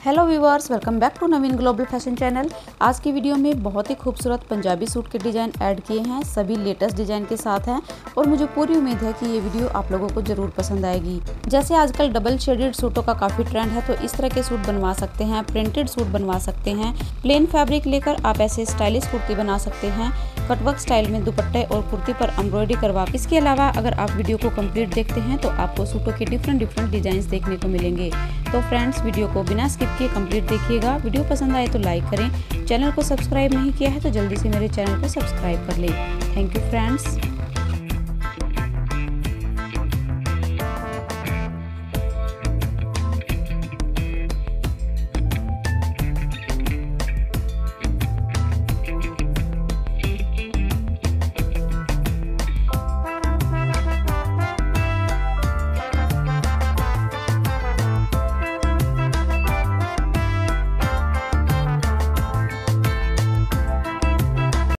Hello viewers, welcome back to Naveen global fashion channel. आज की video में बहुत ही खूबसूरत पंजाबी सूट के डिज़ाइन ऐड किए हैं, सभी लेटेस्ट डिज़ाइन के साथ हैं और मुझे पूरी उम्मीद है कि ये वीडियो आप लोगों को ज़रूर पसंद आएगी। जैसे आजकल डबल शेडेड सूटों का काफ़ी ट्रेंड है, तो इस तरह के सूट बनवा सकते हैं, प्रिंटेड सूट बनवा सकते हैं। प्लेन फैब्रिक लेकर आप ऐसे स्टाइलिश कुर्ती बना सकते हैं, कटवर्क स्टाइल में दुपट्टे और कुर्ती पर एम्ब्रॉयडरी करवा। इसके अलावा अगर आप वीडियो को कंप्लीट देखते हैं तो आपको सूटों के डिफरेंट डिजाइन देखने को मिलेंगे। तो फ्रेंड्स, वीडियो को बिना स्किप किए कंप्लीट देखिएगा। वीडियो पसंद आए तो लाइक करें, चैनल को सब्सक्राइब नहीं किया है तो जल्दी से मेरे चैनल को सब्सक्राइब कर लें। Thank you friends.